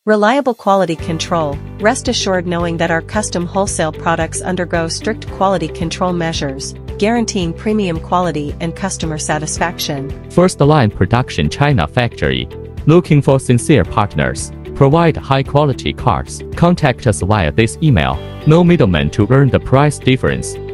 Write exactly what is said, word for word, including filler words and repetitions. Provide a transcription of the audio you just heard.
Reliable quality control. Rest assured knowing that our custom wholesale products undergo strict quality control measures, guaranteeing premium quality and customer satisfaction. First-line production China factory. Looking for sincere partners. Provide high-quality cars. Contact us via this email. No middleman to earn the price difference.